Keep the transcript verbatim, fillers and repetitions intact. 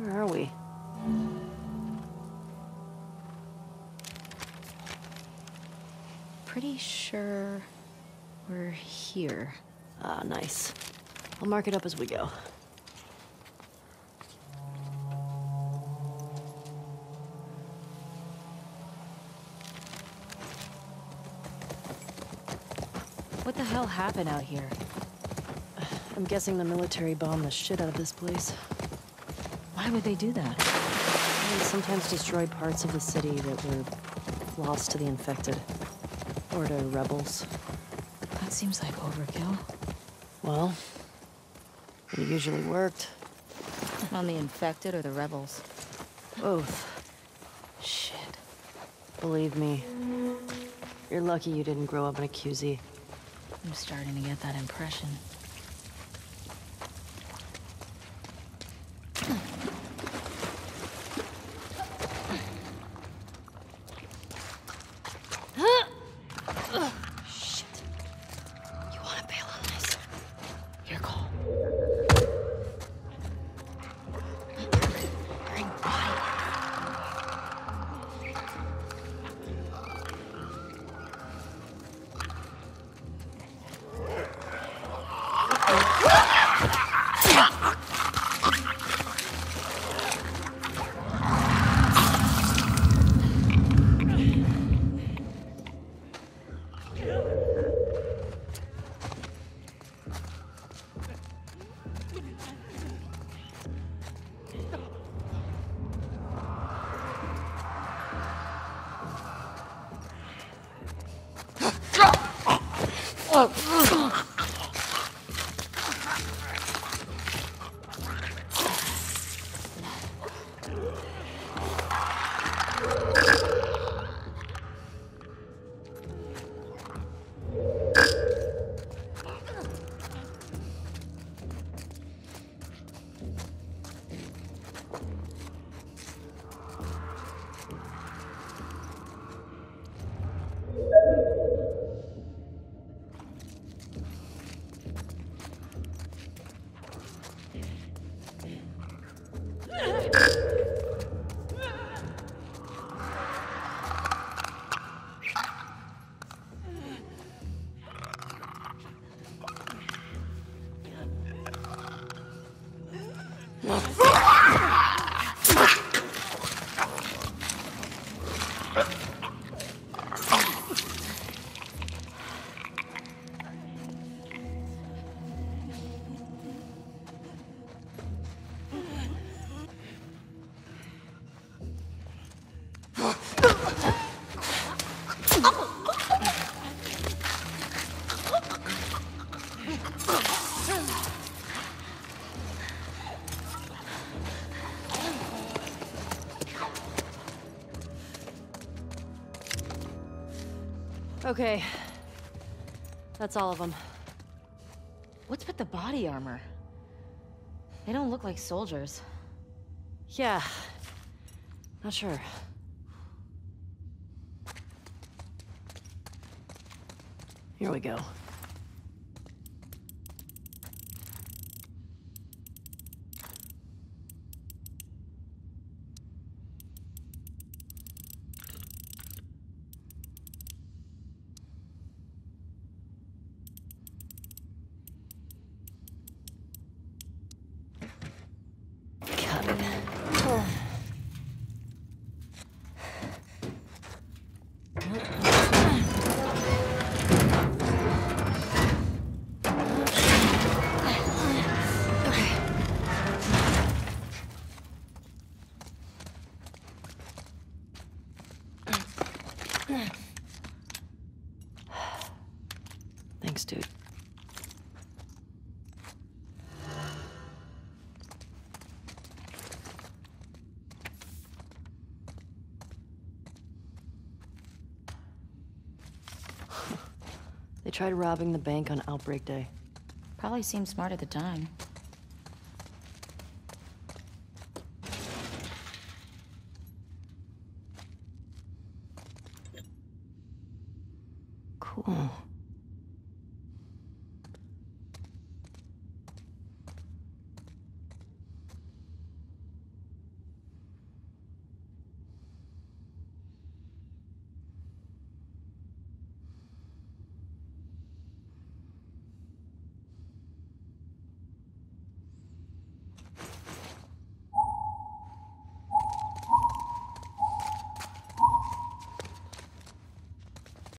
Where are we? Pretty sure we're here. Ah, nice. I'll mark it up as we go. What the hell happened out here? I'm guessing the military bombed the shit out of this place. Why would they do that? They sometimes destroy parts of the city that were lost to the infected. Or to rebels. That seems like overkill. Well, it usually worked. On the infected or the rebels? Both. Shit. Believe me, you're lucky you didn't grow up in a Q Z. I'm starting to get that impression. Shit. You want to bail on this? Your call. Bring body. Okay. That's all of them. What's with the body armor? They don't look like soldiers. Yeah. Not sure. Here we go. Thanks, dude. They tried robbing the bank on Outbreak Day. Probably seemed smart at the time. Cool.